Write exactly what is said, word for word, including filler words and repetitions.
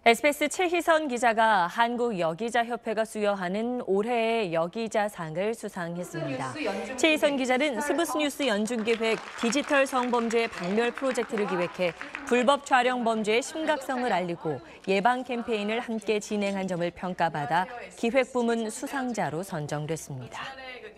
에스비에스 최희선 기자가 한국여기자협회가 수여하는 올해의 여기자상을 수상했습니다. 최희선 기자는 스브스 뉴스 연중기획 디지털 성범죄 박멸 프로젝트를 기획해 불법 촬영 범죄의 심각성을 알리고 예방 캠페인을 함께 진행한 점을 평가받아 기획부문 수상자로 선정됐습니다.